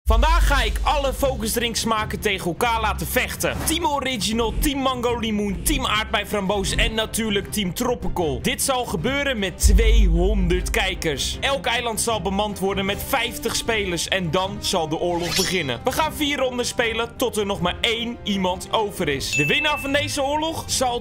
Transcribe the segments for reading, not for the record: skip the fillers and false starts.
Vandaag ga ik alle focusdrinks maken tegen elkaar laten vechten. Team Original, Team Mango Limoen, Team Aardbei Framboos en natuurlijk Team Tropical. Dit zal gebeuren met 200 kijkers. Elk eiland zal bemand worden met 50 spelers en dan zal de oorlog beginnen. We gaan 4 ronden spelen tot er nog maar 1 iemand over is. De winnaar van deze oorlog zal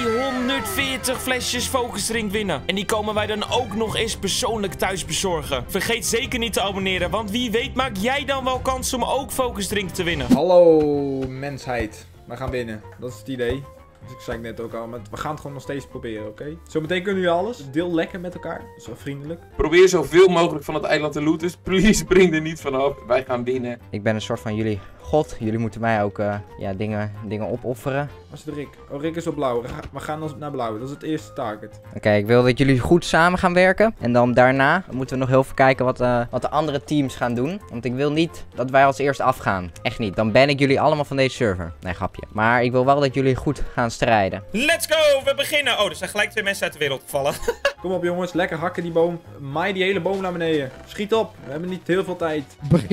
240 flesjes focusdrink winnen. En die komen wij dan ook nog eens persoonlijk thuis bezorgen. Vergeet zeker niet te abonneren, want wie weet maak jij dan wel kans om ook focusdrink te winnen. Hallo mensheid, we gaan winnen. Dat is het idee. Dus ik zei het net ook al, maar we gaan het gewoon nog steeds proberen, oké? Zometeen kunnen jullie alles. Deel lekker met elkaar, dat is wel vriendelijk. Probeer zoveel mogelijk van het eiland te looten. Please, spring er niet vanaf. Wij gaan winnen. Ik ben een soort van jullie god. Jullie moeten mij ook dingen opofferen. Waar is de Rick? Oh, Rick is op blauw. We gaan naar blauw. Dat is het eerste target. Oké, ik wil dat jullie goed samen gaan werken. En dan daarna moeten we nog heel veel kijken wat de andere teams gaan doen. Want ik wil niet dat wij als eerste afgaan. Echt niet. Dan ban ik jullie allemaal van deze server. Nee, grapje. Maar ik wil wel dat jullie goed gaan strijden. Let's go! We beginnen. Oh, er zijn gelijk 2 mensen uit de wereld gevallen. Kom op jongens, lekker hakken die boom. Maai die hele boom naar beneden. Schiet op, we hebben niet heel veel tijd.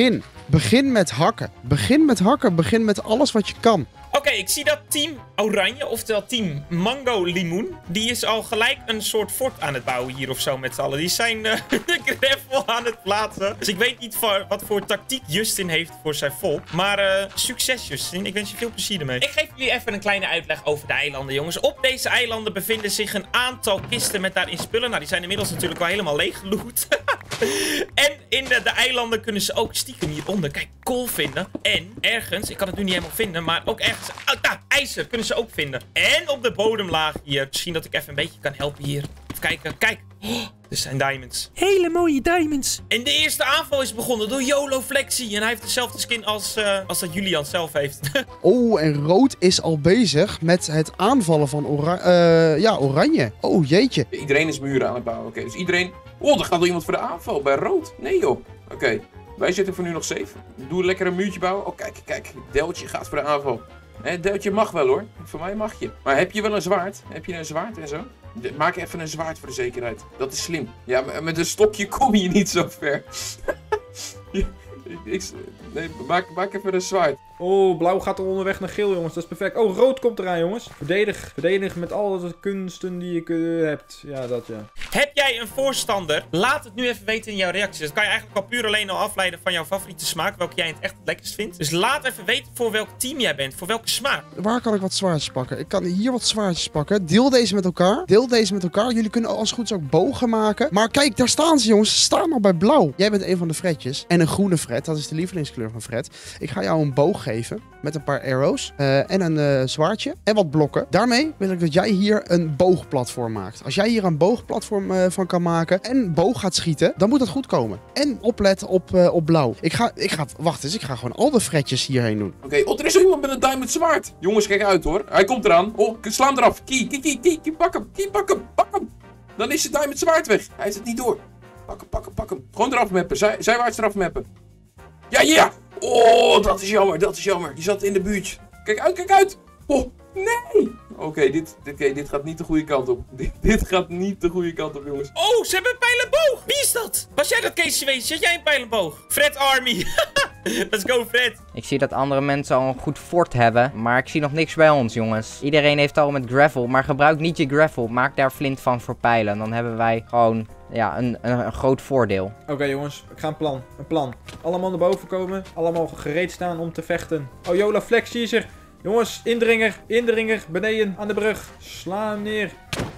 Begin met hakken. Begin met alles wat je kan. Oké, ik zie dat team Oranje, oftewel team Mango Limoen, die is al gelijk een soort fort aan het bouwen hier of zo met z'n allen. Die zijn de gravel aan het plaatsen. Dus ik weet niet wat voor tactiek Justin heeft voor zijn volk. Maar succes Justin, ik wens je veel plezier ermee. Ik geef jullie even een kleine uitleg over de eilanden jongens. Op deze eilanden bevinden zich een aantal kisten met daarin spullen. Nou, die zijn inmiddels natuurlijk wel helemaal leeg geloot. En in de eilanden kunnen ze ook stiekem hieronder, kijk, kool vinden. En ergens, ik kan het nu niet helemaal vinden, maar ook ergens, ijzer kunnen ze ook vinden. En op de bodemlaag hier, misschien dat ik even een beetje kan helpen hier. Even kijken, kijk. Oh, dit zijn diamonds. Hele mooie diamonds. En de eerste aanval is begonnen door YOLO Flexi. En hij heeft dezelfde skin als dat Julian zelf heeft. Oh, en rood is al bezig met het aanvallen van oranje. Oh, jeetje. Iedereen is muren aan het bouwen. Oké, dus iedereen... Oh, er gaat al iemand voor de aanval bij rood. Nee joh. Oké, wij zitten voor nu nog safe. Doe lekker een muurtje bouwen. Oh, kijk. Deltje gaat voor de aanval. Deltje mag wel hoor. Voor mij mag je. Maar heb je wel een zwaard? Heb je een zwaard en zo? Maak even een zwaard voor de zekerheid. Dat is slim. Ja, met een stokje kom je niet zo ver. Nee, maak even een zwaard. Oh, blauw gaat er onderweg naar geel, jongens. Dat is perfect. Oh, rood komt eraan, jongens. Verdedig met alle de kunsten die je hebt. Ja, dat ja. Heb jij een voorstander? Laat het nu even weten in jouw reacties. Dat kan je eigenlijk al puur alleen al afleiden van jouw favoriete smaak. Welke jij het echt het lekkerst vindt. Dus laat even weten voor welk team jij bent. Voor welke smaak. Waar kan ik wat zwaardjes pakken? Ik kan hier wat zwaardjes pakken. Deel deze met elkaar. Jullie kunnen als het goed is ook bogen maken. Maar kijk, daar staan ze, jongens. Ze staan al bij blauw. Jij bent een van de Fredjes. En een groene Fred. Dat is de lievelingskleur van Fred. Ik ga jou een boog geven. Met een paar arrows. En een zwaardje. En wat blokken. Daarmee wil ik dat jij hier een boogplatform maakt. Als jij hier een boogplatform van kan maken. En boog gaat schieten. Dan moet dat goed komen. En oplet op blauw. Wacht eens. Ik ga gewoon al de Fredjes hierheen doen. Oké, er is iemand met een diamond zwaard. Jongens, kijk uit hoor. Hij komt eraan. Oh, sla hem eraf. Kie, pak hem. Dan is de diamond zwaard weg. Hij is het niet door. Pak hem. Gewoon eraf meppen. Zijwaarts eraf meppen. Ja. Oh, dat is jammer. Die zat in de buurt. Kijk uit. Oh, nee. Oké, dit gaat niet de goede kant op. Dit gaat niet de goede kant op, jongens. Oh, ze hebben een pijlenboog. Wie is dat? Was jij dat Kees geweest? Had jij een pijlenboog? Fred Army. Let's go, Fred. Ik zie dat andere mensen al een goed fort hebben. Maar ik zie nog niks bij ons, jongens. Iedereen heeft al met gravel. Maar gebruik niet je gravel. Maak daar flint van voor pijlen. Dan hebben wij gewoon... Ja, een groot voordeel. Oké, jongens, ik ga een plan. Allemaal naar boven komen. Allemaal gereed staan om te vechten. Oh, YOLO Flexi is er. Jongens, indringer, beneden aan de brug. Sla hem neer.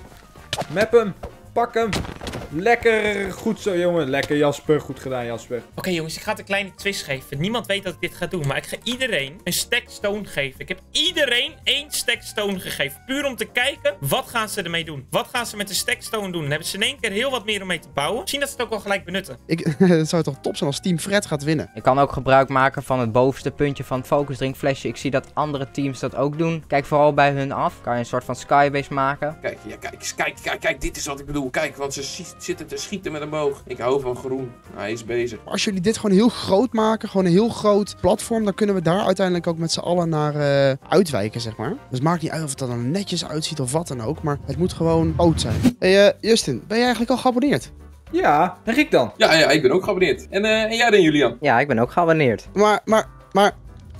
Map hem. Pak hem. Lekker. Goed zo, jongen. Lekker, Jasper. Goed gedaan, Jasper. Oké, jongens. Ik ga het een kleine twist geven. Niemand weet dat ik dit ga doen. Maar ik ga iedereen een stack stone geven. Ik heb iedereen 1 stack stone gegeven. Puur om te kijken, wat gaan ze ermee doen? Wat gaan ze met de stack stone doen? Dan hebben ze in één keer heel wat meer om mee te bouwen. Misschien dat ze het ook wel gelijk benutten. Het zou toch top zijn als Team Fred gaat winnen. Ik kan ook gebruik maken van het bovenste puntje van het focusdrinkflesje. Ik zie dat andere teams dat ook doen. Kijk vooral bij hun af. Kan je een soort van skybase maken. Kijk, dit is wat ik bedoel. Kijk, want ze zitten te schieten met een boog. Ik hou van groen. Hij is bezig. Als jullie dit gewoon heel groot maken, gewoon een heel groot platform, dan kunnen we daar uiteindelijk ook met z'n allen naar uitwijken, zeg maar. Dus het maakt niet uit of het er dan netjes uitziet of wat dan ook, maar het moet gewoon oud zijn. Hey, Justin, ben je eigenlijk al geabonneerd? Ja, en Rick dan? Ja, ik ben ook geabonneerd. En jij dan, Julian? Ja, ik ben ook geabonneerd. Maar...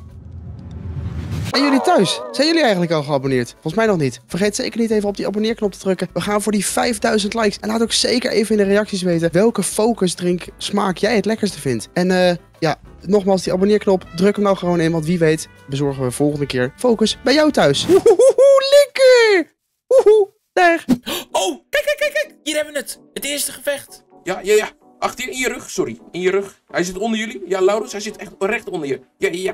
En jullie thuis? Zijn jullie eigenlijk al geabonneerd? Volgens mij nog niet. Vergeet zeker niet even op die abonneerknop te drukken. We gaan voor die 5000 likes. En laat ook zeker even in de reacties weten welke focusdrink smaak jij het lekkerste vindt. En ja, nogmaals die abonneerknop. Druk hem nou gewoon in, want wie weet bezorgen we volgende keer focus bij jou thuis. Woehoehoe, lekker! Woehoe, daar. Oh, kijk. Hier hebben we het. Het eerste gevecht. Ja. Achter je, in je rug, sorry. In je rug. Hij zit onder jullie. Ja, Laurens, hij zit echt recht onder je. Ja,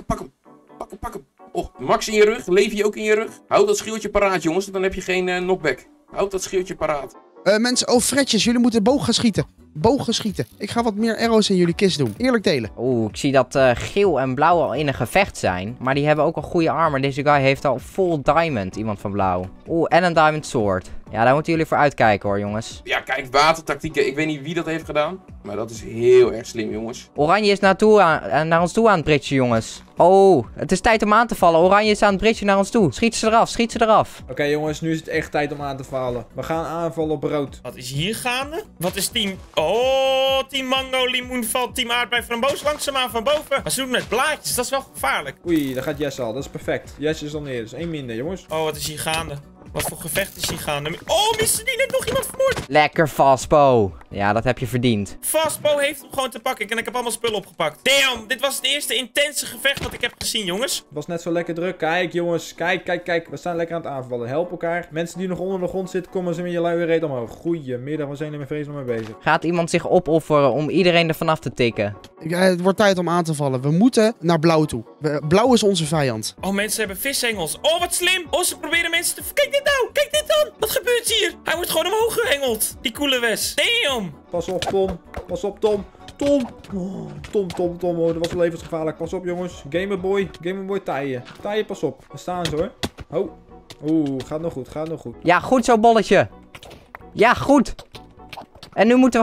pak hem. Oh, Max in je rug. Levi ook in je rug. Houd dat schildje paraat, jongens, dan heb je geen knockback. Houd dat schildje paraat. Mensen, fretjes, jullie moeten boog gaan schieten. Boog gaan schieten. Ik ga wat meer arrows in jullie kist doen. Eerlijk delen. Oeh, ik zie dat geel en blauw al in een gevecht zijn. Maar die hebben ook al goede armor. Deze guy heeft al full diamond, iemand van blauw. Oeh, en een diamond sword. Ja, daar moeten jullie voor uitkijken hoor, jongens. Ja, kijk, watertactieken. Ik weet niet wie dat heeft gedaan. Maar dat is heel erg slim, jongens. Oranje is naar ons toe aan het bridgen, jongens. Oh, het is tijd om aan te vallen. Oranje is aan het bridgen naar ons toe. Schiet ze eraf. Oké, jongens, nu is het echt tijd om aan te vallen. We gaan aanvallen op rood. Wat is hier gaande? Wat is team... Oh, team Mango Limoen valt team Aardbei Framboos langzaamaan van boven. Maar ze doen met blaadjes, dat is wel gevaarlijk. Oei, daar gaat Jesse al. Dat is perfect. Jesse is al neer. Dat is 1 minder, jongens. Oh, wat is hier gaande? Wat voor gevecht is hier gaande? Oh, Mr. Dean heeft nog iemand vermoord. Lekker Fastpo. Ja, dat heb je verdiend. Fastpo heeft hem gewoon te pakken. En ik heb allemaal spullen opgepakt. Damn, dit was het eerste intense gevecht dat ik heb gezien, jongens. Het was net zo lekker druk. Kijk, jongens. Kijk. We staan lekker aan het aanvallen. Help elkaar. Mensen die nog onder de grond zitten, komen ze met je luie reet omhoog. Goedemiddag, we zijn er met vreselijk mee bezig. Gaat iemand zich opofferen om iedereen er vanaf te tikken? Het wordt tijd om aan te vallen. We moeten naar blauw toe. Blauw is onze vijand. Oh, mensen hebben vishengels. Oh, wat slim. Oh, ze proberen mensen te... Kijk dit nou. Kijk dit dan. Wat gebeurt hier? Hij wordt gewoon omhoog gehengeld. Die coole Wes. Damn. Pas op, Tom. Pas op, Tom. Tom. Oh, Tom. Oh, dat was levensgevaarlijk. Pas op, jongens. Gamerboy taaien. Taaien, pas op. Daar staan ze, hoor. Oh. Oeh, gaat nog goed. Ja, goed zo, bolletje. Ja, goed. En nu moeten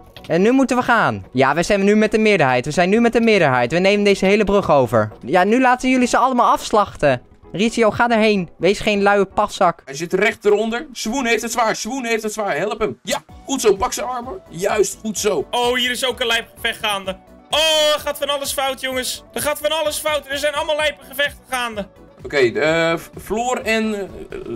we gaan. Ja, we zijn nu met de meerderheid. We nemen deze hele brug over. Ja, nu laten jullie ze allemaal afslachten. Rizio, ga erheen. Wees geen luie paszak. Hij zit recht eronder. Swoon heeft het zwaar. Help hem. Ja, goed zo. Pak zijn armor. Juist, goed zo. Oh, hier is ook een lijpgevecht gaande. Oh, er gaat van alles fout, jongens. Er gaat van alles fout. Er zijn allemaal lijpgevechten gaande. Oké, Floor en...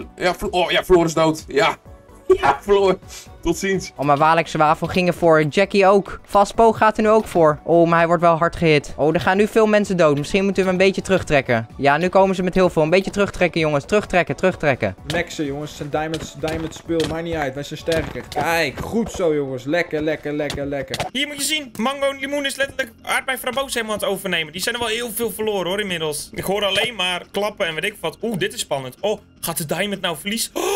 Floor is dood. Ja, Floor. Tot ziens. Oh, maar Walex Zwavel ging er voor. Jackie ook. Fastpo gaat er nu ook voor. Oh, maar hij wordt wel hard gehit. Oh, er gaan nu veel mensen dood. Misschien moeten we een beetje terugtrekken. Ja, nu komen ze met heel veel. Een beetje terugtrekken, jongens. Terugtrekken. Maxen, jongens. Het zijn diamond spul. Maakt niet uit. Wij zijn sterker. Kijk, goed zo, jongens. Lekker. Hier moet je zien. Mango Limoen is letterlijk Aardbei Framboos helemaal aan het overnemen. Die zijn er wel heel veel verloren, hoor, inmiddels. Ik hoor alleen maar klappen en weet ik wat. Oeh, dit is spannend. Oh, gaat de diamond nou verliezen? Oh!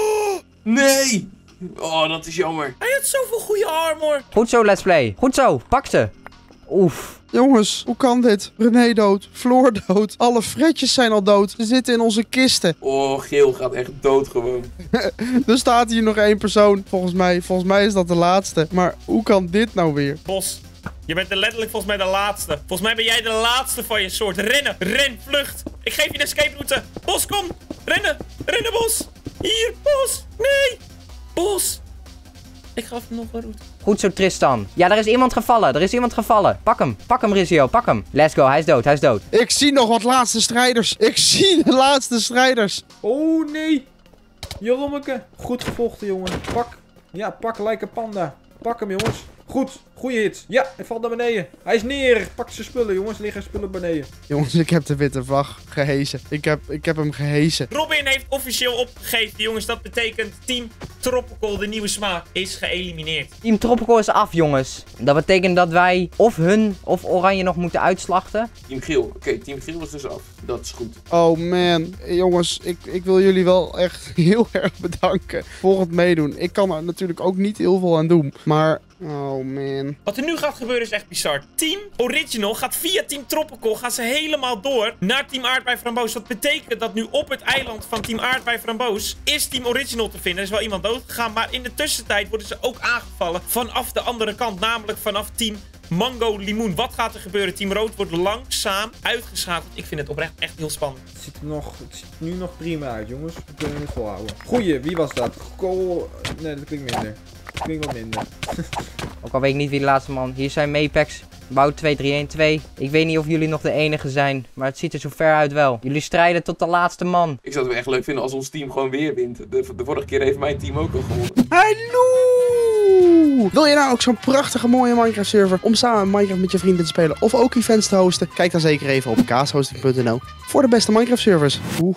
Nee! Oh, dat is jammer. Hij had zoveel goede armor. Goed zo, let's play. Goed zo, pak ze. Oef. Jongens, hoe kan dit? René dood, Floor dood, alle fretjes zijn al dood. Ze zitten in onze kisten. Oh, geel gaat echt dood gewoon. Er staat hier nog 1 persoon. Volgens mij is dat de laatste. Maar hoe kan dit nou weer? Bos, je bent letterlijk volgens mij de laatste. Volgens mij ben jij de laatste van je soort. Rennen, vlucht. Ik geef je een escape route. Bos, kom. Rennen, Bos. Hier, Bos. Nee. Bos. Ik gaf hem nog een route. Goed zo, Tristan. Ja, er is iemand gevallen. Pak hem, Rizio. Pak hem. Let's go, hij is dood. Ik zie nog wat laatste strijders. Oh, nee. Jerommeke. Goed gevochten, jongen. Pak like een panda. Pak hem, jongens. Goed. Goeie hit. Ja, hij valt naar beneden. Hij is neer. Pak zijn spullen, jongens. Liggen spullen beneden. Jongens, ik heb de witte vlag gehezen. Ik heb hem gehezen. Robin heeft officieel opgegeven, jongens. Dat betekent Team Tropical, de nieuwe smaak, is geëlimineerd. Team Tropical is af, jongens. Dat betekent dat wij of hun of Oranje nog moeten uitslachten. Team Geel. Oké, Team Geel is dus af. Dat is goed. Oh man. Jongens, ik wil jullie wel echt heel erg bedanken voor het meedoen. Ik kan er natuurlijk ook niet heel veel aan doen. Maar... oh man. Wat er nu gaat gebeuren is echt bizar. Team Original gaat via Team Tropical gaan ze helemaal door naar Team Aardbei Framboos. Dat betekent dat nu op het eiland van Team Aardbei Framboos is Team Original te vinden. Er is wel iemand dood gegaan, maar in de tussentijd worden ze ook aangevallen vanaf de andere kant. Namelijk vanaf Team Mango Limoen. Wat gaat er gebeuren? Team Rood wordt langzaam uitgeschakeld. Ik vind het oprecht echt heel spannend. Het ziet nu nog prima uit, jongens. We kunnen het volhouden. Goeie, wie was dat? Nee, dat klinkt minder. klinkt wat minder. Ook al weet ik niet wie de laatste man. Hier zijn Mapex. Wout 2312. Ik weet niet of jullie nog de enige zijn, maar het ziet er zo ver uit wel. Jullie strijden tot de laatste man. Ik zou het wel echt leuk vinden als ons team gewoon weer wint. De vorige keer heeft mijn team ook al gewonnen. Hallo! Wil je nou ook zo'n prachtige mooie Minecraft server om samen Minecraft met je vrienden te spelen of ook events te hosten? Kijk dan zeker even op kaashosting.nl voor de beste Minecraft servers.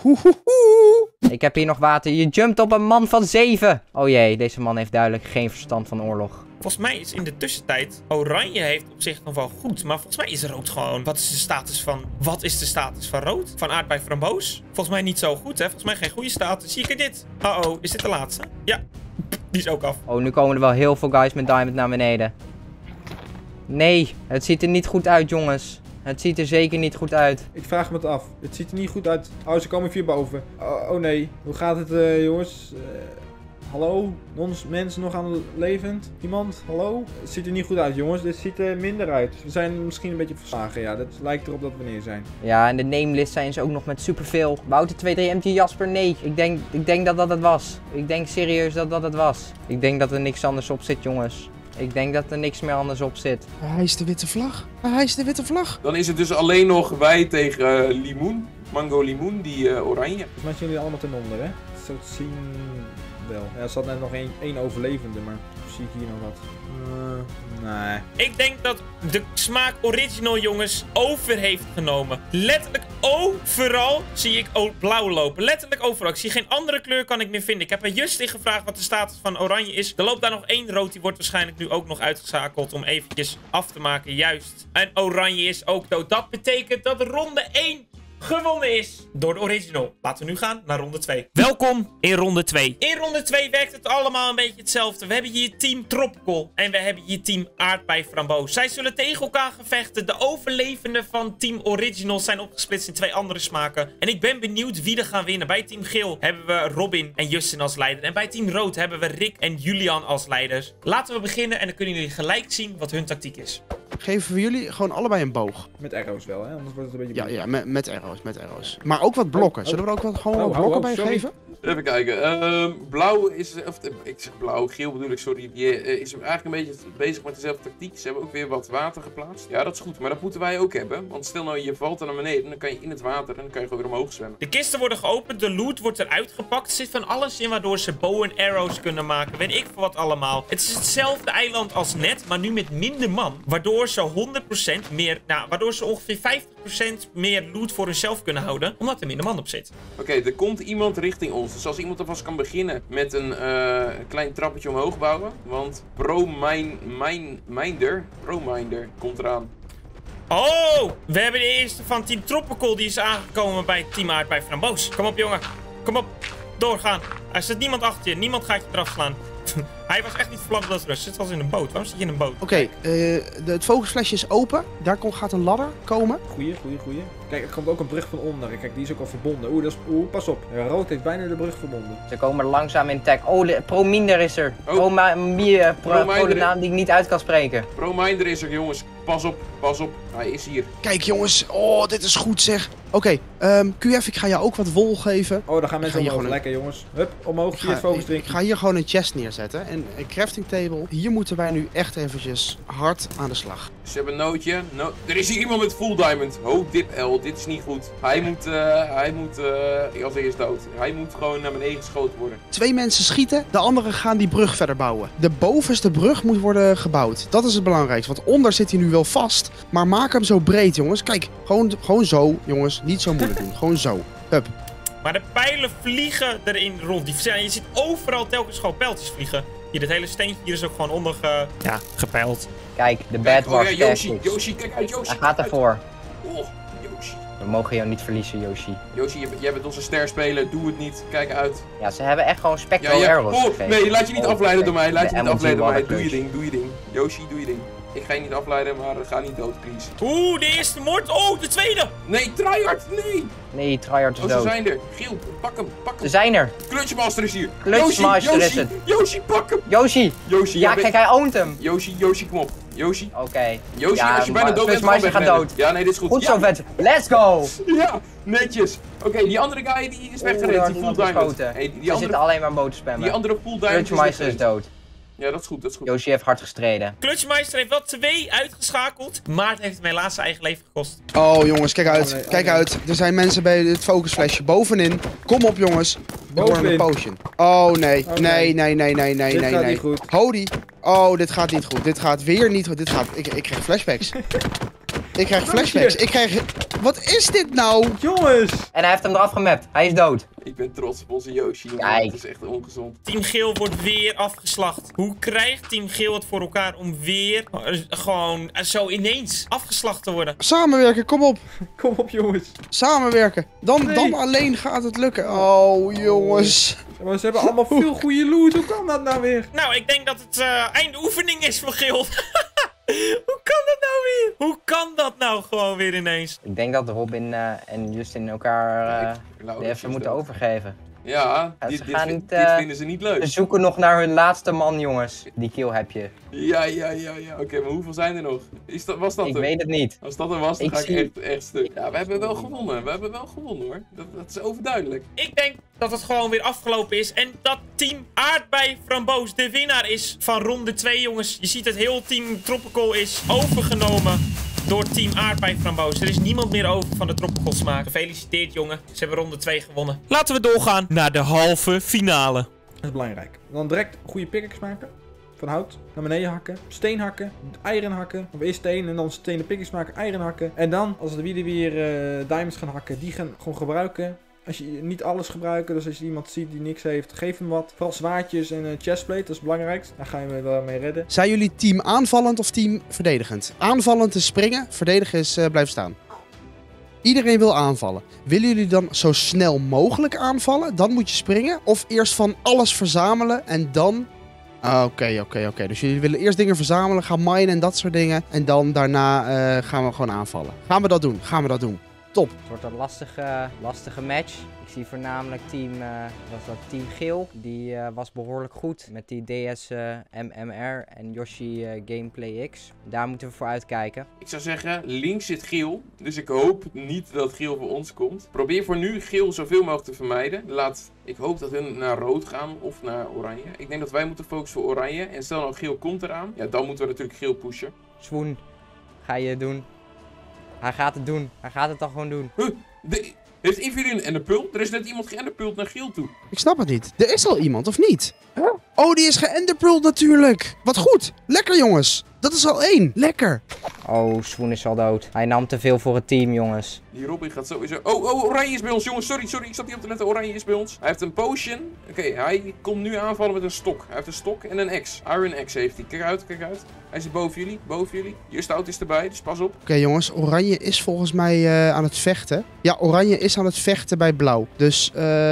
Ik heb hier nog water. Je jumpt op een man van 7. Oh jee, deze man heeft duidelijk geen verstand van oorlog. Volgens mij is in de tussentijd Oranje heeft op zich nog wel goed. Maar volgens mij is rood gewoon. Wat is de status van rood? Van aardbei framboos? Volgens mij niet zo goed, hè? Volgens mij geen goede status. Zie ik dit? Uh-oh, is dit de laatste? Ja, die is ook af. Oh, nu komen er wel heel veel guys met diamond naar beneden. Nee, het ziet er niet goed uit, jongens. Het ziet er zeker niet goed uit. Ik vraag me het af. Het ziet er niet goed uit. Oh, ze komen hier boven. Oh nee. Hoe gaat het, jongens? Hallo? Mensen nog aan levend? Iemand? Hallo? Het ziet er niet goed uit, jongens. Dit ziet er minder uit. We zijn misschien een beetje verslagen, ja. Het lijkt erop dat we neer zijn. Ja, en de namelist zijn ze ook nog met superveel. Wouter 23 MT Jasper, nee. Ik denk dat dat het was. Ik denk serieus dat dat het was. Ik denk dat er niks anders op zit, jongens. Ik denk dat er niks meer anders op zit. Hij is de witte vlag. Hij is de witte vlag. Dan is het dus alleen nog wij tegen Limoen. Mango Limoen, die oranje. Volgens mij zijn jullie allemaal ten onder, hè? Zo te zien wel. Ja, er zat net nog één overlevende, maar zie ik hier nog wat? Nee. Ik denk dat de smaak original, jongens, over heeft genomen. Letterlijk overal zie ik blauw lopen. Letterlijk overal. Ik zie geen andere kleur kan ik meer vinden. Ik heb aan Justin gevraagd wat de status van oranje is. Er loopt daar nog één rood. Die wordt waarschijnlijk nu ook nog uitgeschakeld om eventjes af te maken. Juist. En oranje is ook dood. Dat betekent dat ronde 1 gewonnen is door de original. Laten we nu gaan naar ronde 2. Welkom in ronde 2. In ronde 2 werkt het allemaal een beetje hetzelfde. We hebben hier team Tropical en we hebben hier team Aardbei Framboos. Zij zullen tegen elkaar gevechten. De overlevenden van team Original zijn opgesplitst in 2 andere smaken. En ik ben benieuwd wie er gaan winnen. Bij team Geel hebben we Robin en Justin als leider. En bij team Rood hebben we Rick en Julian als leiders. Laten we beginnen en dan kunnen jullie gelijk zien wat hun tactiek is. Geven we jullie gewoon allebei een boog. Met arrows wel, hè? Anders wordt het een beetje... Ja, met arrows. Maar ook wat blokken. Zullen we er ook wat gewoon blokken bij geven? Even kijken. Blauw is... ik zeg blauw, geel bedoel ik, sorry. Die is eigenlijk een beetje bezig met dezelfde tactiek. Ze hebben ook weer wat water geplaatst. Ja, dat is goed. Maar dat moeten wij ook hebben. Want stel nou, je valt er naar beneden. Dan kan je in het water en dan kan je gewoon weer omhoog zwemmen. De kisten worden geopend. De loot wordt eruit gepakt. Er zit van alles in waardoor ze bow en arrows kunnen maken. Weet ik voor wat allemaal. Het is hetzelfde eiland als net. Maar nu met minder man. Waardoor ze 100% meer... Nou, waardoor ze ongeveer 50% meer loot voor hunzelf kunnen houden. Omdat er minder man op zit. Oké, er komt iemand richting ons. Dus als iemand alvast kan beginnen met een klein trappetje omhoog bouwen. Want ProMinder komt eraan. Oh, we hebben de eerste van Team Tropical. Die is aangekomen bij Team Aardbei Framboos. Kom op, jongen. Kom op. Doorgaan. Er zit niemand achter je. Niemand gaat je eraf slaan. Hij was echt niet verlamd als rust. Zit als in een boot. Waarom zit je in een boot? Oké, het focusflesje is open. Daar gaat een ladder komen. Goeie. Kijk, er komt ook een brug van onder. Kijk, die is ook al verbonden. Pas op. Rood heeft bijna de brug verbonden. Ze komen langzaam in tech. Oh, ProMinder is er. ProMinder. De naam die ik niet uit kan spreken. ProMinder is er, jongens. Pas op. Hij is hier. Kijk, jongens. Oh, dit is goed, zeg. Oké, QF, ik ga jou ook wat wol geven. Oh, dan gaan mensen omhoog. Lekker, jongens. Hup, omhoog. Via het focus drinken. Ik ga hier gewoon een chest neerzetten. En een crafting table. Hier moeten wij nu echt eventjes hard aan de slag. Ze hebben een nootje. Er is hier iemand met full diamond. Oh, dit is niet goed. Hij moet als eerst dood. Hij moet gewoon naar beneden geschoten worden. 2 mensen schieten. De anderen gaan die brug verder bouwen. De bovenste brug moet worden gebouwd. Dat is het belangrijkste. Want onder zit hij nu wel vast. Maar maak hem zo breed, jongens. Kijk, gewoon zo, jongens. Niet zo moeilijk doen. Gewoon zo. Hup. Maar de pijlen vliegen erin rond. Je ziet overal telkens gewoon pijltjes vliegen. Hier, dit hele steentje hier is ook gewoon onder gepeild. Kijk, de bad was Yoshi, kijk uit, Yoshi. Hij gaat ervoor. Oh, Yoshi. We mogen jou niet verliezen, Yoshi. Yoshi, jij bent onze sterspeler. Doe het niet. Kijk uit. Ja, ze hebben echt gewoon spectral arrows gegeven. Nee, laat je niet afleiden door mij. Doe je ding. Yoshi, doe je ding. Ik ga je niet afleiden, maar ga niet dood, please. Oeh, de eerste moord. Oh, de tweede. Nee, Tryhard, nee. Nee, Tryhard is dood. Ze zijn er. Giel, pak hem. Ze zijn er. Clutchmaster is hier. Clutchmaster is het. Yoshi, pak hem. Yoshi. Ja, kijk, hij ownt hem. Yoshi, kom op. Yoshi. Oké. Yoshi, als je bijna dood bent, Clutchmaster gaat dood. Ja, nee, dit is goed. Goed zo, vet. Let's go. Ja, netjes. Oké, die andere guy die is weggerend. Die full diamond. Ze zitten alleen maar boten spammen. Die andere full diamond Clutchmaster is dood. Ja, dat is goed, dat is goed. Yoshi heeft hard gestreden. Clutchmeister heeft wel 2 uitgeschakeld. Maar het heeft hem helaas zijn eigen leven gekost. Oh jongens, kijk uit. Oh, nee, Kijk nee. uit. Er zijn mensen bij het focusflesje. Bovenin. Kom op jongens. Ik hoor een Bovenin. potion. Oh nee. Oh, Nee, nee. nee. Dit gaat Nee. niet goed. Hody. Oh, dit gaat niet goed. Dit gaat weer niet goed. Ik krijg flashbacks. Ik krijg flashbacks. Ik krijg... Wat is dit nou? Jongens! En hij heeft hem eraf gemapt. Hij is dood. Ik ben trots op onze Yoshi, jongen. Kijk. Het is echt ongezond. Team Geel wordt weer afgeslacht. Hoe krijgt Team Geel het voor elkaar om weer gewoon zo ineens afgeslacht te worden? Samenwerken, kom op. Kom op, jongens. Samenwerken. Dan Nee. alleen gaat het lukken. Oh, jongens. Maar ze hebben allemaal veel goede loot. Hoe kan dat nou weer? Nou, ik denk dat het einde oefening is voor Geel. Hoe kan dat nou weer? Hoe kan dat nou gewoon weer ineens? Ik denk dat Robin en Justin elkaar Laurens weer is even moeten dood. overgeven. Ja, Ja, dit, ze dit, gaan dit, niet, dit vinden ze niet leuk. Ze zoeken nog naar hun laatste man, jongens. Die kill heb je. Ja. Oké, maar hoeveel zijn er nog? Was dat Ik er? weet het niet. Als dat er was, dan Ik ga ik zie- echt stuk. Ja, we hebben wel gewonnen. We hebben wel gewonnen, hoor. Dat is overduidelijk. Ik denk dat het gewoon weer afgelopen is. En dat Team Aardbei Framboos de winnaar is van ronde 2, jongens. Je ziet het heel Team Tropical is overgenomen door Team Aardbei Framboos. Er is niemand meer over van de Tropical smaak. Gefeliciteerd, jongen. Ze hebben ronde 2 gewonnen. Laten we doorgaan naar de halve finale. Dat is belangrijk. Dan direct goede pickaxe maken. Van hout. Naar beneden hakken. Steen hakken. Eieren hakken. Of eerst steen en dan stenen pickaxe maken. Eieren hakken. En dan, als we weer diamonds gaan hakken, die gaan gewoon gebruiken. Als je niet alles gebruiken, dus als je iemand ziet die niks heeft, geef hem wat. Vooral zwaardjes en chestplate, dat is het belangrijkste. Daar ga je me wel mee redden. Zijn jullie team aanvallend of team verdedigend? Aanvallend is springen, verdedigen is blijven staan. Iedereen wil aanvallen. Willen jullie dan zo snel mogelijk aanvallen? Dan moet je springen. Of eerst van alles verzamelen en dan... Oké. Dus jullie willen eerst dingen verzamelen, gaan minen en dat soort dingen. En dan daarna gaan we gewoon aanvallen. Gaan we dat doen. Top. Het wordt een lastige match. Ik zie voornamelijk team Geel. Die was behoorlijk goed met die DS MMR en Yoshi Gameplay X. Daar moeten we voor uitkijken. Ik zou zeggen, links zit Geel. Dus ik hoop niet dat Geel voor ons komt. Probeer voor nu Geel zoveel mogelijk te vermijden. Ik hoop dat hun naar rood gaan of naar oranje. Ik denk dat wij moeten focussen voor oranje. En stel nou Geel komt eraan. Ja, dan moeten we natuurlijk Geel pushen. Swoon, ga je het doen? Hij gaat het doen. Hij gaat het dan gewoon doen. Heeft Ivy een enderpearl? Er is net iemand geënderpearld naar Geel toe. Ik snap het niet. Er is al iemand, of niet? Oh, die is geënderpearled natuurlijk. Wat goed. Lekker, jongens. Dat is al 1. Lekker. Oh, Swoon is al dood. Hij nam te veel voor het team, jongens. Die Robin gaat sowieso... Oh, oranje is bij ons, jongens. Sorry, ik zat niet op te letten. Oranje is bij ons. Hij heeft een potion. Oké, hij komt nu aanvallen met een stok. Hij heeft een stok en een axe. Iron axe heeft hij. Kijk uit. Hij zit boven jullie. Je stout is erbij, dus pas op. Oké, jongens. Oranje is volgens mij aan het vechten. Ja, oranje is aan het vechten bij blauw. Dus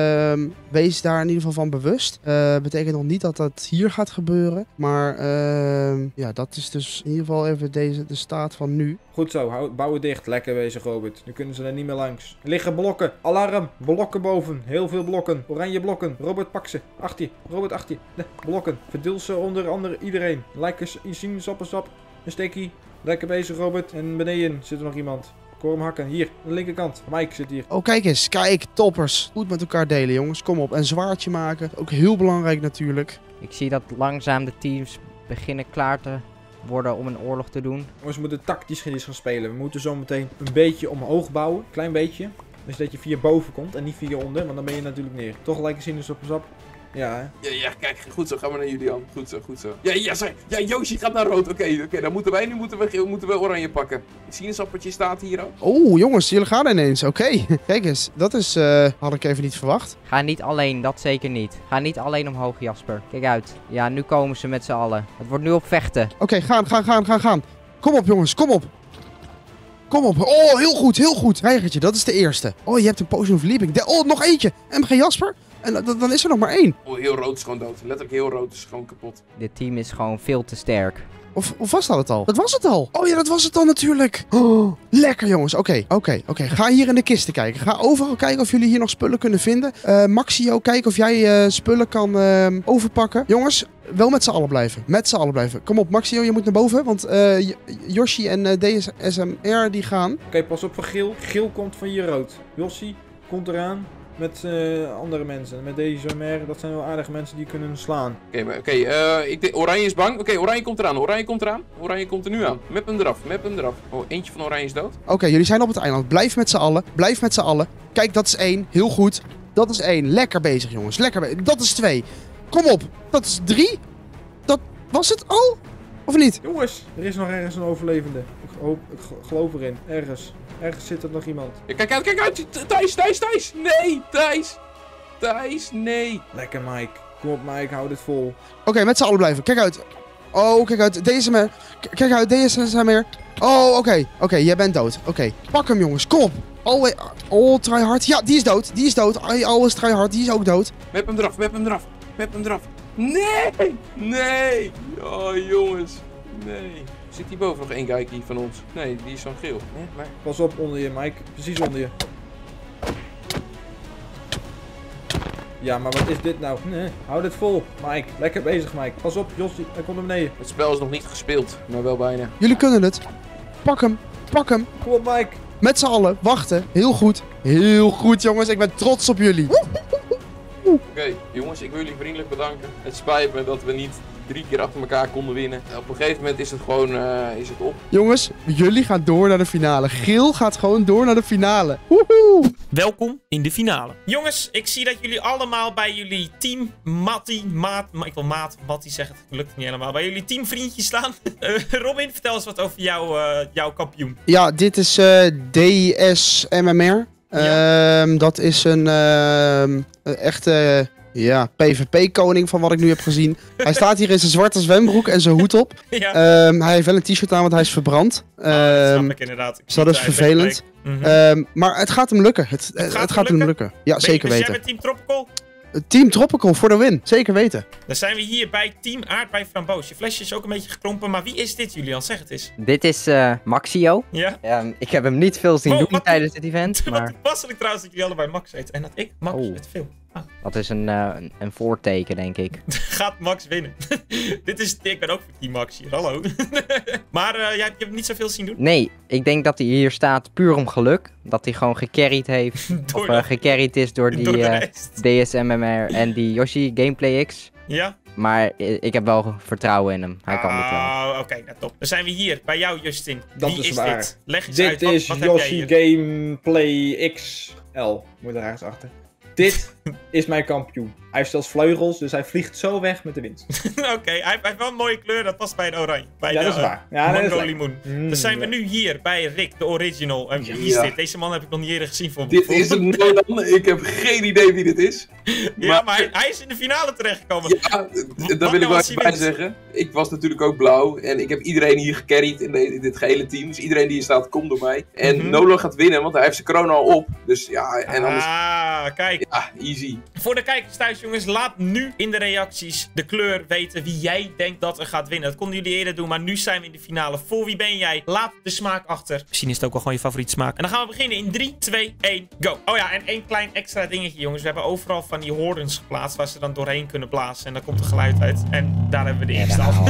wees daar in ieder geval van bewust. Betekent nog niet dat dat hier gaat gebeuren. Maar ja, dat is dus in ieder geval even de staat van nu. Goed zo, bouw het dicht. Lekker bezig, Robert. Nu kunnen ze er niet meer langs. Er liggen blokken. Alarm. Blokken boven. Heel veel blokken. Oranje blokken. Robert, pak ze. Achter je. Robert, achter je. De blokken. Verdeel ze onder andere iedereen. Lijkers, zien, sap. Een steekie. Lekker bezig, Robert. En beneden zit er nog iemand. Ik hoor hem hakken. Hier, aan de linkerkant. Mike zit hier. Oh, kijk eens. Kijk, toppers. Goed met elkaar delen, jongens. Kom op. En zwaardje maken. Ook heel belangrijk natuurlijk. Ik zie dat langzaam de teams beginnen klaar te worden om een oorlog te doen. Jongens, we moeten tactisch gaan spelen. We moeten zo meteen een beetje omhoog bouwen. Klein beetje. Dus dat je via boven komt en niet via onder. Want dan ben je natuurlijk neer. Toch lijken sinaasappelsap. Ja, hè? Ja, kijk, goed zo. Gaan we naar Julian. Goed zo. Ja, Yoshi gaat naar rood. Oké, dan moeten we oranje pakken. Het sinaasappeltje staat hier ook. Oh, jongens. Jullie gaan ineens. Oké. Kijk eens. Dat is... had ik even niet verwacht. Ga niet alleen, dat zeker niet. Ga niet alleen omhoog, Jasper. Kijk uit. Ja, nu komen ze met z'n allen. Het wordt nu op vechten. Oké, gaan. Kom op, jongens. Kom op. Oh, heel goed. Reigertje, dat is de eerste. Oh, je hebt een potion of leaping. Oh, nog eentje. MG Jasper. En dan is er nog maar 1. Oh, heel rood is gewoon dood. Letterlijk heel rood is gewoon kapot. Dit team is gewoon veel te sterk. Of was dat het al? Dat was het al. Oh ja, dat was het al natuurlijk. Oh, lekker jongens. Oké. Ga hier in de kisten kijken. Ga overal kijken of jullie hier nog spullen kunnen vinden. Maxio, kijk of jij spullen kan overpakken. Jongens, wel met z'n allen blijven. Kom op, Maxio, je moet naar boven. Want Yoshi en DSMR die gaan. Oké, pas op voor geel. Geel komt van hier rood. Jossie komt eraan. met andere mensen. Met deze mer, dat zijn wel aardige mensen die kunnen slaan. Oké, ik denk oranje is bang. Oké, oranje komt eraan. Oranje komt eraan. Oranje komt er nu aan. Map hem eraf. Map hem eraf. Oh, eentje van oranje is dood. Oké, jullie zijn op het eiland. Blijf met z'n allen. Blijf met z'n allen. Kijk, dat is 1. Heel goed. Dat is 1. Lekker bezig, jongens. Lekker bezig. Dat is 2. Kom op. Dat is 3. Dat was het al? Of niet? Jongens, er is nog ergens een overlevende. Ik geloof erin. Ergens. Ergens zit er nog iemand. Ja, kijk uit. Thijs. Nee, Thijs, nee. Lekker, Mike. Kom op, Mike. Hou dit vol. Oké, met z'n allen blijven. Kijk uit. Oh, kijk uit. Deze meer. Kijk uit. Deze zijn meer. Oh, oké, jij bent dood. Oké, pak hem, jongens. Kom op. Oh, try hard. Ja, die is dood. Always try hard. Die is ook dood. Map hem eraf. Nee. Oh, jongens. Nee. Zit hierboven nog één kijkie van ons? Nee, die is zo'n geel. Nee, maar... Pas op onder je, Mike. Precies onder je. Ja, maar wat is dit nou? Nee, hou dit vol, Mike. Lekker bezig, Mike. Pas op, Jossie. Hij komt naar beneden. Het spel is nog niet gespeeld, maar wel bijna. Jullie kunnen het. Pak hem. Kom op, Mike. Met z'n allen. Wachten. Heel goed, jongens. Ik ben trots op jullie. Oké, jongens, ik wil jullie vriendelijk bedanken. Het spijt me dat we niet 3 keer achter elkaar konden winnen. Op een gegeven moment is het gewoon op. Jongens, jullie gaan door naar de finale. Geel gaat gewoon door naar de finale. Woehoe! Welkom in de finale. Jongens, ik zie dat jullie allemaal bij jullie team ik wil Mattie zeggen, het lukt niet helemaal. Bij jullie teamvriendjes staan. Robin, vertel eens wat over jouw kampioen. Ja, dit is DSMMR. Ja. Dat is een echte PvP-koning van wat ik nu heb gezien. Hij staat hier in zijn zwarte zwembroek en zijn hoed op. Ja. Hij heeft wel een t-shirt aan, want hij is verbrand. Dat snap ik inderdaad. Dus dat is vervelend. Maar het gaat hem lukken. Het gaat hem lukken. Ja, zeker weten. Jij bent Team Tropical? Team Tropical voor de win. Zeker weten. Dan zijn we hier bij Team Aardbei Framboos. Je flesje is ook een beetje gekrompen, maar wie is dit, Julian? Zeg het eens. Dit is Maxio. Ja? Ik heb hem niet veel zien doen wat tijdens het event. Wat toepasselijk trouwens dat jullie allebei Max heet. En dat ik Max het veel. Dat is een voorteken, denk ik. Gaat Max winnen. Ik ben ook voor Team Max hier, hallo. Maar jij hebt niet zoveel zien doen? Nee, ik denk dat hij hier staat puur om geluk. Dat hij gewoon gecarried heeft. Of gecarried is door die DSMMR en die Yoshi Gameplay X. Ja? Maar ik heb wel vertrouwen in hem. Hij kan het wel. Oké, nou top. Dan zijn we hier bij jou, Justin. Dat Wie is waar. dit? Leg eens Dit uit, is wat Yoshi heb jij hier? Gameplay XL. Moet er ergens achter. Dit is mijn kampioen. Hij heeft zelfs vleugels, dus hij vliegt zo weg met de wind. Oké, hij heeft wel een mooie kleur. Dat past bij de oranje. Bij Ja, de, dat is waar. Ja, dat is Mango waar. limoen. Mm, Dan zijn we ja. nu hier bij Rick, de original. En wie is dit? Deze man heb ik nog niet eerder gezien voor Dit is het nou dan. Ik heb geen idee wie dit is. Ja, maar hij is in de finale terechtgekomen. Ja, daar wil ik wel even bij zeggen. Ik was natuurlijk ook blauw. En ik heb iedereen hier gecarried in dit gehele team. Dus iedereen die hier staat, komt door mij. En Nolo gaat winnen, want hij heeft zijn corona al op. Dus ja, en anders... Kijk. Ja, easy. Voor de kijkers thuis, jongens, laat nu in de reacties de kleur weten wie jij denkt dat er gaat winnen. Dat konden jullie eerder doen, maar nu zijn we in de finale. Voor wie ben jij? Laat de smaak achter. Misschien is het ook wel gewoon je favoriete smaak. En dan gaan we beginnen in 3, 2, 1, go. Oh ja, en één klein extra dingetje, jongens. We hebben overal van die horens geplaatst waar ze dan doorheen kunnen blazen. En dan komt er geluid uit. En daar hebben we de eerste af.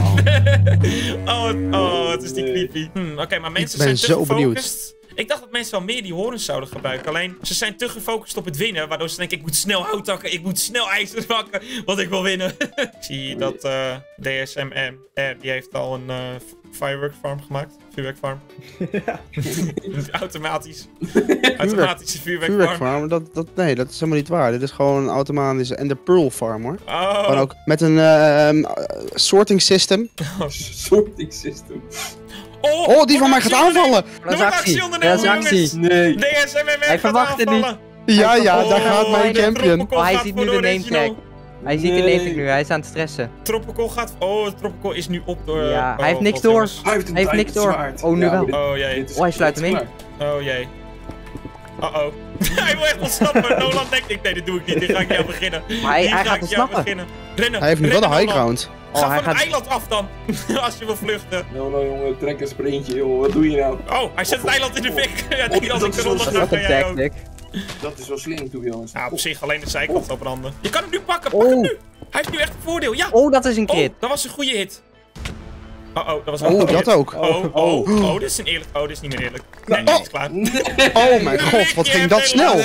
Oh, het is die creepy. Oké, maar mensen zijn te gefocust. Ik dacht dat mensen wel meer die horens zouden gebruiken. Alleen, ze zijn te gefocust op het winnen. Waardoor ze denken, ik moet snel hout hakken. Ik moet snel ijzer pakken. Want ik wil winnen. Zie je dat DSMR, die heeft al een firework farm gemaakt. Vuurwerkfarm. Ja. Automatisch. Automatische vuurwerkfarm. Nee, dat is helemaal niet waar. Dit is gewoon een automatische Ender Pearl farm, hoor. Oh. Gewoon ook met een sorting system. Sorting system. Oh, die van mij gaat aanvallen! Dat is actie. Dat is actie. Nee. DSMMR Hij gaat verwacht het aanvallen. Ja, daar Oh, gaat mijn de champion. Tropical Hij gaat ziet voor nu de original. nametag. Hij ziet de nametag nu, hij is aan het stressen. Tropical gaat... Oh, Tropical is nu op door... Ja, hij heeft niks God, door. jongens. Hij heeft, Hij heeft niks door. zwaard. Oh, nu wel. maar Oh jee. dit is- Oh, hij sluit dit is hem in. klaar. Oh jee. Uh-oh. Hij wil echt ontsnappen. Nolan denkt, nee, dit doe ik niet. Dit ga ik niet aan beginnen. Maar Hier hij ga gaat ik niet ontsnappen. aan beginnen. Rennen. Hij heeft nu wel de rennen, high Nolan. ground. Ga hij van het gaat... eiland af dan. Als je wil vluchten. Nou, jongen, trek een sprintje, jongen. Wat doe je nou? Oh, hij zet het eiland in de fik. Ja, denk als ik dat is eronder wel ga, Dat is ga een jij ook. tactic. Dat is wel slim, toe, jongens. Ja, op zich alleen de zijkant zal branden. Je kan hem nu pakken. Pak hem nu. Hij heeft nu echt een voordeel. Ja. Oh, dat is een Oh, crit. dat was een goede hit. Oh, dat was Oh, dat ook. Oh, dit is een eerlijk... Oh, dit is niet meer eerlijk. Nee, dit is klaar. Oh mijn god, wat ging dat snel.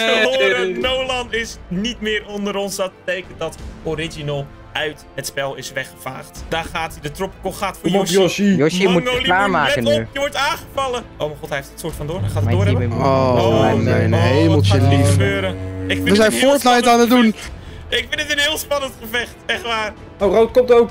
Nolan is niet meer onder ons. Dat betekent dat Original uit het spel is weggevaagd. Daar gaat hij. De tropical gaat voor Kom op, Yoshi. Yoshi. Yoshi moet Mango het Limoen, klaarmaken let nu. op, je wordt aangevallen. Oh mijn god, hij heeft het soort van door. Hij gaat het Mijn door team hebben. moet- Oh, nee, hemeltje wat gaat er lief. gebeuren? Ik vind We het zijn een heel Fortnite spannend aan het doen. gevecht. Ik vind het een heel spannend gevecht. Echt waar. Oh, rood komt ook.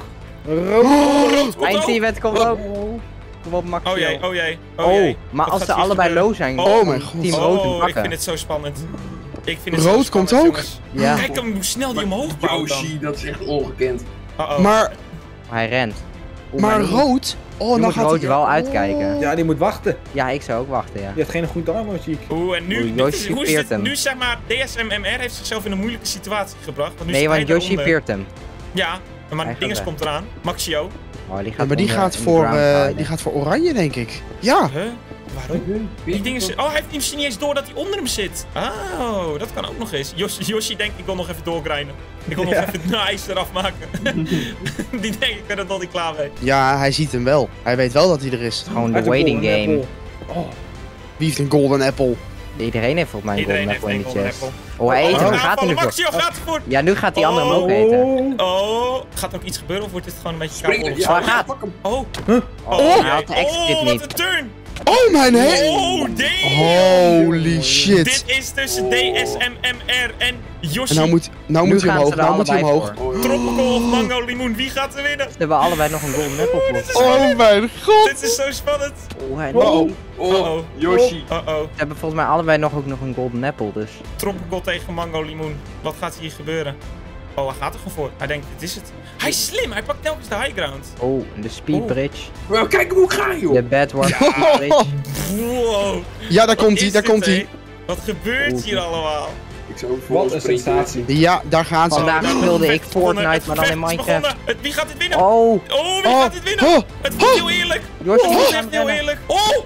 Rood. Mijn teamwet komt ook. Kom op, Max. Oh jee, oh jee. Oh Oh, jee. maar Wat als gaat ze hier allebei gebeuren? low zijn, Oh kan mijn god. team rood hem Ik pakken. vind het zo spannend. Ik vind het Rood zo komt spannend, ook? jongens. Ja, Kijk hem hoe snel die omhoog bouwt dan. Yoshi, dat is echt ongekend. Uh-oh. Maar hij rent. Oeh, Maar nu rood? Oh, dan moet gaat rood hij... wel uitkijken. Ja, die moet wachten. Ja, ik zou ook wachten, ja. Die heeft geen goed armor, zie ik. Oeh, en nu, Oeh, dit is- Yoshi hoe is peert dit? hem. Nu zeg maar, DSMMR heeft zichzelf in een moeilijke situatie gebracht. Want nu Nee, staat want hij Yoshi eronder. peert hem. Ja, maar Hij dinges gaat komt eraan. Maxio. Oh, die gaat Ja, maar die onder gaat in de voor, ground houden. die gaat voor oranje, denk ik. Ja. Huh? Waarom? Die dingen oh, hij heeft misschien niet eens door dat hij onder hem zit. Oh, dat kan ook nog eens. Yoshi denkt, ik wil nog even doorgrijnen. Ik wil nog even nice eraf maken. Die denkt, ik ben het al niet klaar mee. Ja, hij ziet hem wel. Hij weet wel dat hij er is. Gewoon de Uit de waiting golden game. apple. Oh, Wie heeft een golden apple? Iedereen heeft volgens mij een Iedereen golden heeft apple in één de golden chest. apple. Oh, hij eet hem. Daar gaat hij nu voor. Maxio gaat ervoor. Ja, nu gaat die andere hem ook Oh. eten. Oh, gaat er ook iets gebeuren of wordt dit gewoon een beetje Springen, kapot? ja, hij gaat. pak hem. Oh, Oh, hij had de exit oh, wat niet. een turn. Oh, mijn hemel! Oh, damn. Holy shit. Dit is tussen DSMMR en Yoshi. En nou moet hij Nu gaan omhoog, ze er nou moet hij allebei omhoog. voor. Tropical of Mango Limoen, wie gaat er winnen? Ze hebben allebei nog een golden apple voor. Oh mijn god. Dit is zo spannend. Oh, hij Oh. Uh-oh. Yoshi. Uh-oh. Ze hebben volgens mij allebei ook nog een golden apple, dus. Tropical tegen Mango Limoen. Wat gaat hier gebeuren? Oh, hij gaat er gewoon voor. Hij denkt, dit is het. Hij is slim, hij pakt telkens de high ground. Oh, de speed bridge. Maar kijk hoe ik ga, joh. De bedwars speed bridge. Wow. Ja, daar Wat komt hij, is daar dit, komt hè? hij. Wat gebeurt hier allemaal? Ik zou voor wat een sensatie. Ja, daar gaan ze. Vandaag Oh, speelde het ik gevecht is begonnen, Fortnite, maar dan in het gevecht is Minecraft. begonnen. Wie gaat dit winnen? Oh, Oh, wie Oh, gaat dit winnen? oh, Het voelt heel eerlijk. Yoshi Het is gaat echt heel rennen. eerlijk.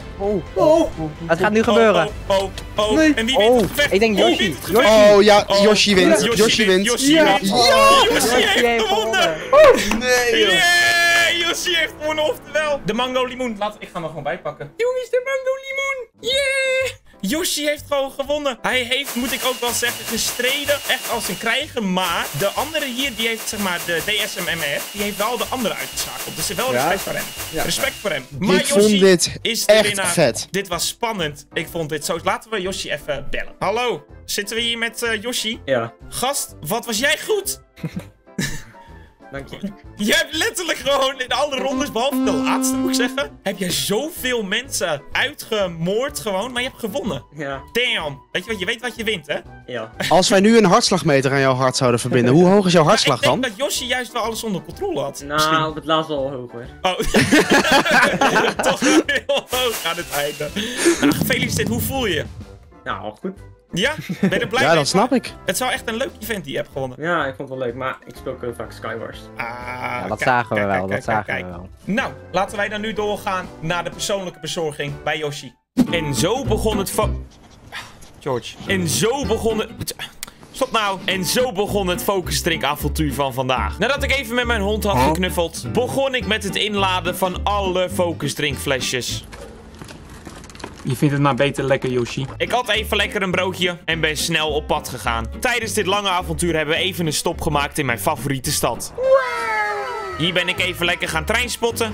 Oh! Het gaat nu gebeuren. Oh. Nee. En wie wint het Oh, gevecht? ik denk Wie Yoshi. wint het gevecht? Oh ja, Oh. Yoshi wint. Yoshi wint. Yoshi Ja. wint. Ja. Yoshi heeft gewonnen. Nee, joh. Yeah! Yoshi heeft gewonnen, oftewel. De Mango Limoen. Ik ga hem er gewoon bij pakken. Jongens, de Mango Limoen. Yeah! Yoshi heeft gewoon gewonnen. Hij heeft, moet ik ook wel zeggen, gestreden. Echt als een krijger. Maar de andere hier, die heeft zeg maar de DSMMR. Die heeft wel de andere uitgeschakeld. Dus wel Ja. respect voor hem. Ja. Respect voor hem. Maar Ik vond Yoshi dit is de echt winnaar. vet. Dit was spannend. Ik vond dit zo. Laten we Yoshi even bellen. Hallo, zitten we hier met Yoshi? Ja. Gast, wat was jij goed? Dank je. Je hebt letterlijk gewoon in alle rondes, behalve de laatste moet ik zeggen, heb je zoveel mensen uitgemoord gewoon, maar je hebt gewonnen. Ja. Damn. Je weet wat je wint, hè? Ja. Als wij nu een hartslagmeter aan jouw hart zouden verbinden, hoe hoog is jouw hartslag ik denk dan? dat Yoshi juist wel alles onder controle had. Nou, op het laatste al hoger. Oh. Toch wel heel hoog aan het einde. Nou, gefeliciteerd. Hoe voel je je? Nou, al goed. Ja? Ben je er blij Ja, mee? dat snap ik. Het is wel echt een leuk event die je hebt gewonnen. Ja, ik vond het wel leuk, maar ik speel ook heel vaak Skywars. Ja, dat zagen we wel, dat zagen we wel. Nou, laten wij dan nu doorgaan naar de persoonlijke bezorging bij Yoshi. En zo begon het George. En zo begon het... Stop nou. En zo begon het focus drink avontuur van vandaag. Nadat ik even met mijn hond had geknuffeld, begon ik met het inladen van alle focus drink flesjes. Je vindt het maar beter lekker, Yoshi. Ik had even lekker een broodje en ben snel op pad gegaan. Tijdens dit lange avontuur hebben we even een stop gemaakt in mijn favoriete stad. Hier ben ik even lekker gaan treinspotten.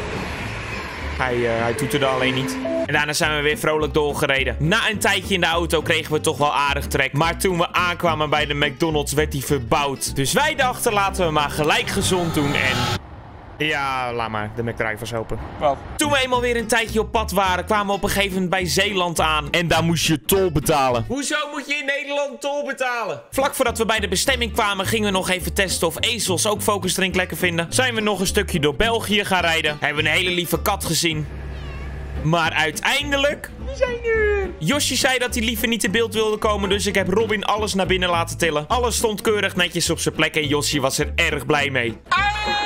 Hij toeterde alleen niet. En daarna zijn we weer vrolijk doorgereden. Na een tijdje in de auto kregen we toch wel aardig trek. Maar toen we aankwamen bij de McDonald's werd die verbouwd. Dus wij dachten laten we maar gelijk gezond doen en... Ja, laat maar. De McDrive was open. Toen we eenmaal weer een tijdje op pad waren, kwamen we op een gegeven moment bij Zeeland aan. En daar moest je tol betalen. Hoezo moet je in Nederland tol betalen? Vlak voordat we bij de bestemming kwamen, gingen we nog even testen of ezels ook focus drink lekker vinden. Zijn we nog een stukje door België gaan rijden. Hebben we een hele lieve kat gezien. Maar uiteindelijk... We zijn er! Yoshi zei dat hij liever niet in beeld wilde komen, dus ik heb Robin alles naar binnen laten tillen. Alles stond keurig netjes op zijn plek en Yoshi was er erg blij mee.